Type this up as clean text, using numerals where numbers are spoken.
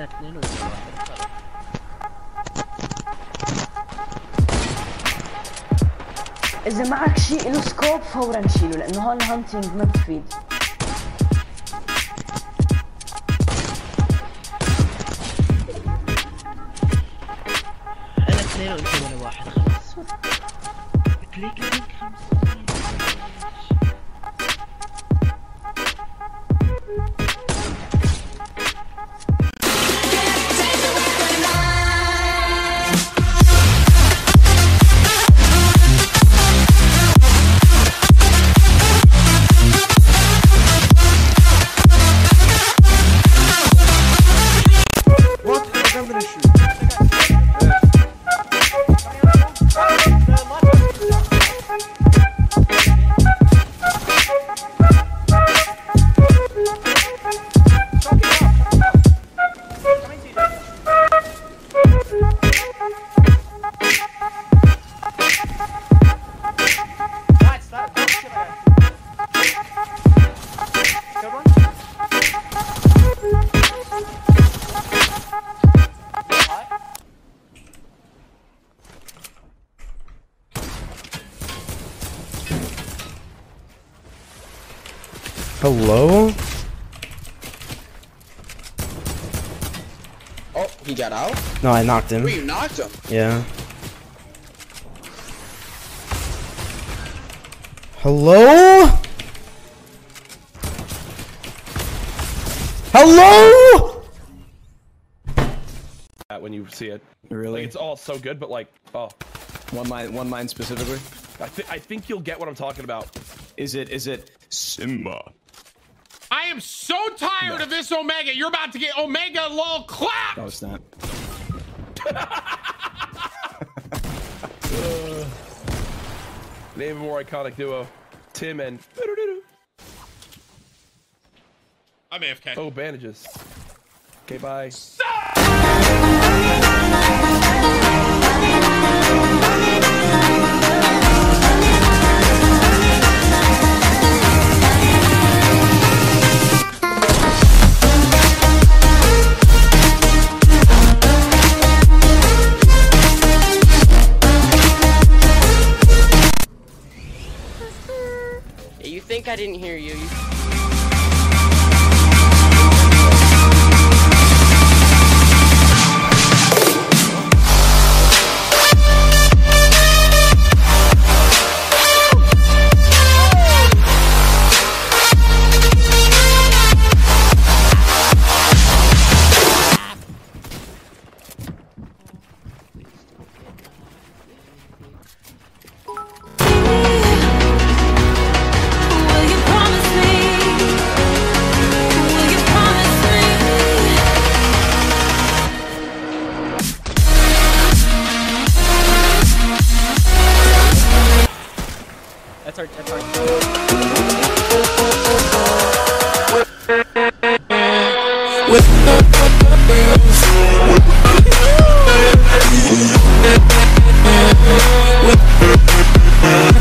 انا اثنين وانت واحد خلاص. اذا معك شيء له سكوب فورا شيله لانه هون الهانتينج ما بتفيد. انا اثنين وانت ولا واحد خلاص. كليك لينك 5. Hello? Oh, he got out? No, I knocked him. Wait, you knocked him? Yeah. Hello? Hello? When you see it, really, like, it's all so good, but like, oh, one line specifically. I think you'll get what I'm talking about. Is it Simba? I am so tired of this Omega. You're about to get Omega lol clap. No, it's not. Name a more iconic duo, Tim and. I'm AFK. Oh, bandages. Okay, bye. You think I didn't hear you? That's our with